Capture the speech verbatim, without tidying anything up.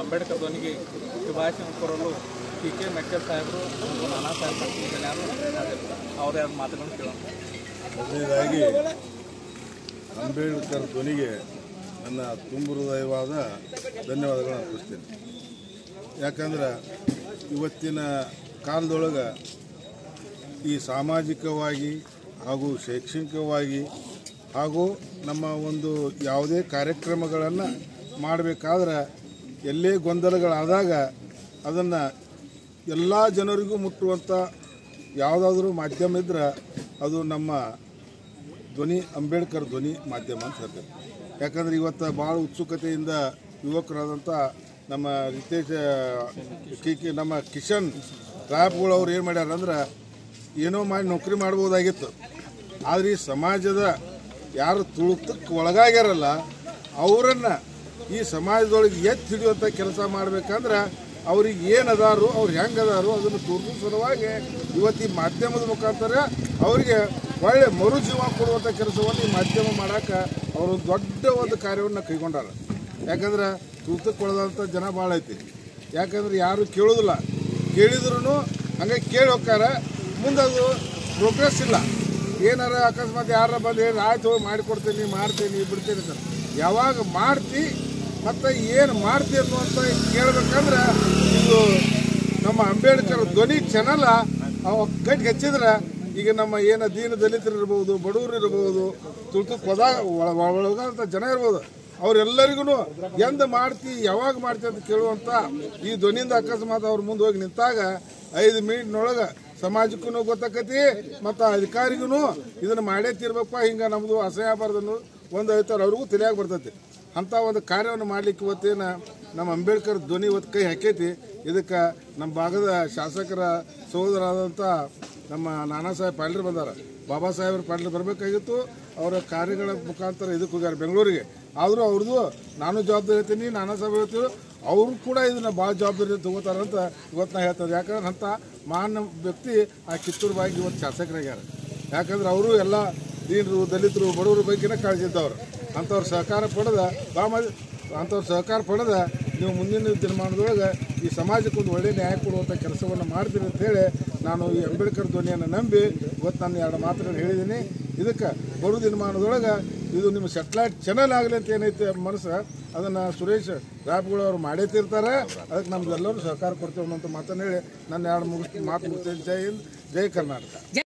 ಅಂಬೇಡ್ಕರ್ ಧ್ವನಿಗೆ ಶುಭಾಶಯ ಕೋರಲು ಟಿ ಕೆ ಮೆಕ್ಕಲ್ ಸಾಹೇಬರು ಹಾಗೂ ನಾನಾ ಸಾಹೇಬ್ ಅವರೇ ಅದು ಮಾತುಗಳನ್ನು ಕೇಳೋಣ. ಮೊದಲನೇದಾಗಿ ಅಂಬೇಡ್ಕರ್ ಧ್ವನಿಗೆ ನನ್ನ ತುಂಬ ಹೃದಯವಾದ ಧನ್ಯವಾದಗಳನ್ನು ಅರ್ಪಿಸ್ತೇನೆ. ಯಾಕಂದ್ರೆ ಇವತ್ತಿನ ಕಾಲದೊಳಗೆ ಈ ಸಾಮಾಜಿಕವಾಗಿ ಹಾಗೂ ಶೈಕ್ಷಣಿಕವಾಗಿ ಹಾಗೂ ನಮ್ಮ ಒಂದು ಯಾವುದೇ ಕಾರ್ಯಕ್ರಮಗಳನ್ನು ಮಾಡಬೇಕಾದ್ರೆ ಎಲ್ಲೇ ಗೊಂದಲಗಳಾದಾಗ ಅದನ್ನು ಎಲ್ಲ ಜನರಿಗೂ ಮುಟ್ಟುವಂಥ ಯಾವುದಾದ್ರೂ ಮಾಧ್ಯಮ ಇದ್ದರೆ ಅದು ನಮ್ಮ ಧ್ವನಿ ಅಂಬೇಡ್ಕರ್ ಧ್ವನಿ ಮಾಧ್ಯಮ ಅಂತ ಹೇಳ್ತೇವೆ. ಯಾಕಂದರೆ ಇವತ್ತು ಭಾಳ ಉತ್ಸುಕತೆಯಿಂದ ಯುವಕರಾದಂಥ ನಮ್ಮ ರಿತೇಶ್ ಕಿ ನಮ್ಮ ಕಿಶನ್ ರಾಯಪ್ಗಳು ಅವ್ರು ಏನು ಮಾಡ್ಯಾರ ಅಂದ್ರೆ ಏನೋ ಮಾಡಿ ನೌಕರಿ ಮಾಡ್ಬೋದಾಗಿತ್ತು. ಆದರೆ ಈ ಸಮಾಜದ ಯಾರು ತುಳುಕಕ್ಕೆ ಒಳಗಾಗ್ಯಾರಲ್ಲ ಅವರನ್ನು ಈ ಸಮಾಜದೊಳಗೆ ಎತ್ತಿ ಹಿಡಿಯುವಂಥ ಕೆಲಸ ಮಾಡಬೇಕಂದ್ರೆ ಅವ್ರಿಗೆ ಏನು ಅದಾರು ಅವ್ರು ಹೆಂಗೆ ಅದಾರು ಅದನ್ನು ತೋರಿಸೋ ಸಲುವಾಗಿ ಇವತ್ತು ಈ ಮಾಧ್ಯಮದ ಮುಖಾಂತರ ಅವರಿಗೆ ಒಳ್ಳೆ ಮರುಜೀವ ಕೊಡುವಂಥ ಕೆಲಸವನ್ನು ಈ ಮಾಧ್ಯಮ ಮಾಡೋಕೆ ಅವರು ದೊಡ್ಡ ಒಂದು ಕಾರ್ಯವನ್ನು ಕೈಗೊಂಡಾರ. ಯಾಕಂದ್ರೆ ತುರ್ತಕ್ಕೆ ಒಳದಂಥ ಜನ ಭಾಳ ಐತಿ. ಯಾಕಂದ್ರೆ ಯಾರು ಕೇಳೋದಿಲ್ಲ, ಕೇಳಿದ್ರು ಹಂಗೆ ಕೇಳಿ ಹೋಗ್ತಾರೆ, ಮುಂದೆ ಅದು ಪ್ರೋಗ್ರೆಸ್ ಇಲ್ಲ. ಏನಾರ ಅಕಸ್ಮಾತ್ ಯಾರ ಬಂದು ಹೇಳಿ ಆಯ್ತು ಮಾಡಿಕೊಡ್ತೀನಿ ಮಾಡ್ತೀನಿ ಬಿಡ್ತೀನಿ ಅಂತ ಯಾವಾಗ ಮಾಡ್ತಿ ಮತ್ತು ಏನು ಮಾಡ್ತಿ ಅನ್ನುವಂಥ ಕೇಳಬೇಕಂದ್ರೆ ಇದು ನಮ್ಮ ಅಂಬೇಡ್ಕರ್ ಧ್ವನಿ ಚಾನಲ್ ಗಟ್ಟಿ ಹಚ್ಚಿದ್ರೆ ಈಗ ನಮ್ಮ ಏನು ದೀನ ದಲಿತರು ಇರ್ಬೋದು, ಬಡವರು ಇರ್ಬೋದು, ತುಳ್ತಕ್ಕೆ ಹೋದಾಗ ಒಳಗಂಥ ಜನ ಇರ್ಬೋದು, ಅವರೆಲ್ಲರಿಗೂ ಎಂದು ಮಾಡ್ತಿ ಯಾವಾಗ ಮಾಡ್ತಿ ಅಂತ ಕೇಳುವಂಥ ಈ ಧ್ವನಿಯಿಂದ ಅಕಸ್ಮಾತ್ ಅವ್ರು ಮುಂದೆ ಹೋಗಿ ನಿಂತಾಗ ಐದು ಮಿನಿಟ್ನೊಳಗೆ ಸಮಾಜಕ್ಕೂ ಗೊತ್ತಾಕತಿ ಮತ್ತು ಅಧಿಕಾರಿಗೂ ಇದನ್ನು ಮಾಡೇ ತೀರ್ಬೇಕಪ್ಪ, ಹಿಂಗೆ ನಮ್ಮದು ಅಸಹ್ಯ ಆಗಬಾರ್ದನ್ನು ಒಂದು ಐತಾರ ಅವ್ರಿಗೂ ತಿಳಿಯಾಗಿ ಬರ್ತೈತಿ. ಅಂಥ ಒಂದು ಕಾರ್ಯವನ್ನು ಮಾಡಲಿಕ್ಕೆ ಇವತ್ತೇನು ನಮ್ಮ ಅಂಬೇಡ್ಕರ್ ಧ್ವನಿ ಇವತ್ತು ಕೈ ಹಾಕೈತಿ. ಇದಕ್ಕೆ ನಮ್ಮ ಭಾಗದ ಶಾಸಕರ ಸಹೋದರಾದಂಥ ನಮ್ಮ ನಾನಾ ಸಾಹೇಬ್ ಪಾಟೀಲ್ ಬಂದಾರ, ಬಾಬಾ ಸಾಹೇಬ್ರ ಪಾಟೀಲ್ ಬರಬೇಕಾಗಿತ್ತು. ಅವರ ಕಾರ್ಯಗಳ ಮುಖಾಂತರ ಇದಕ್ಕೆ ಹೋಗ್ಯಾರ ಬೆಂಗಳೂರಿಗೆ. ಆದರೂ ಅವ್ರದ್ದು ನಾನು ಜವಾಬ್ದಾರಿ ಹೇಳ್ತೀನಿ, ನಾನಾ ಸಾಹೇಬ್ ಹೇಳ್ತೀವಿ, ಅವರು ಕೂಡ ಇದನ್ನು ಭಾಳ ಜವಾಬ್ದಾರಿ ತಗೋತಾರಂತ ಇವತ್ತು ನಾ ಹೇಳ್ತಾರೆ. ಯಾಕಂದ್ರೆ ಅಂಥ ಮಹಾನ್ ವ್ಯಕ್ತಿ ಆ ಕಿತ್ತೂರು ಬಾಯಿಗೆ ಇವತ್ತು ಶಾಸಕರಾಗ್ಯಾರ. ಯಾಕಂದ್ರೆ ಅವರು ಎಲ್ಲ ದೀನರು ದಲಿತರು ಬಡವರ ಬಗ್ಗೆನೇ ಕಾಳಜಿ ಇದ್ದವರು. ಅಂಥವ್ರ ಸಹಕಾರ ಪಡೆದ ಬಾ ಅಂಥವ್ರ ಸಹಕಾರ ಪಡೆದ ನೀವು ಮುಂದಿನ ದಿನಮಾನದೊಳಗೆ ಈ ಸಮಾಜಕ್ಕೆ ಒಂದು ಒಳ್ಳೆಯ ನ್ಯಾಯ ಕೊಡುವಂಥ ಕೆಲಸವನ್ನು ಮಾಡ್ತೀನಿ ಅಂತೇಳಿ ನಾನು ಈ ಅಂಬೇಡ್ಕರ್ ಧ್ವನಿಯನ್ನು ನಂಬಿ ಇವತ್ತು ನಾನು ಎರಡು ಮಾತುಗಳನ್ನು ಹೇಳಿದ್ದೀನಿ. ಇದಕ್ಕೆ ಬರೋ ದಿನಮಾನದೊಳಗೆ ಇದು ನಿಮ್ಮ ಸೆಟ್ಲೈಟ್ ಚಾನಲ್ ಆಗಲಿ ಅಂತ ಏನೈತೆ ಮನಸ್ಸು ಅದನ್ನು ಸುರೇಶ್ ರಾಯಪ್ಗಳು ಅವರು ಮಾಡೇ ತೀರ್ತಾರೆ. ಅದಕ್ಕೆ ನಮ್ಗೆಲ್ಲರೂ ಸಹಕಾರ ಕೊಡ್ತೇವೆ ಅನ್ನೋಂಥ ಮಾತನ್ನು ಹೇಳಿ ನನ್ನ ಎರಡು ಮುಗಿಸ್ ಮಾತು ಮುಗಿಸ್ತೇನೆ. ಜೈ ಹಿಂದ್, ಜೈ ಕರ್ನಾಟಕ.